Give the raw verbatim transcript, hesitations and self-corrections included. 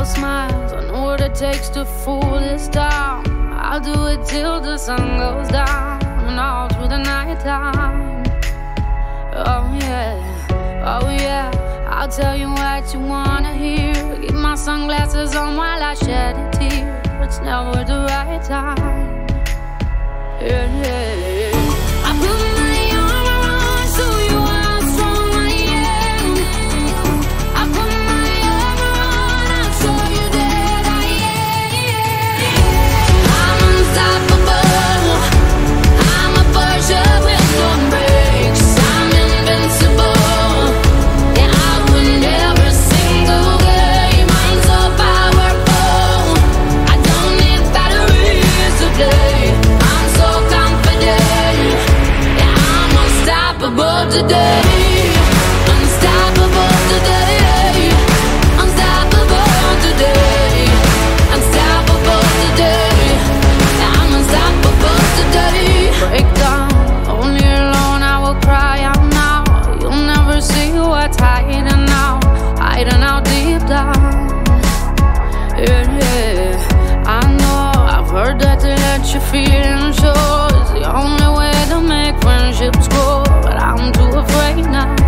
your smiles. I know what it takes to fool this town. I'll do it till the sun goes down and all through the night time. Oh yeah, oh yeah, I'll tell you what you wanna hear. Keep my sunglasses on while I shed a tear. It's never the right time. Yeah, yeah, yeah. I put my arm around so you how strong I am. I put my arm around and show you that I am. I'm unstoppable. I'm a Porsche with no brakes. I'm invincible. Yeah, I win every single game. I'm so powerful. I don't need batteries to play. I'm so confident. Yeah, I'm unstoppable today. Unstoppable today. Unstoppable today. Unstoppable today. Yeah, I'm unstoppable today. Break down, only alone I will cry out now. You'll never see what's hiding out, hiding out deep down. Yeah, yeah, I know, I've heard that to let you feel and show is the only way to make friendships grow, but I'm too afraid now.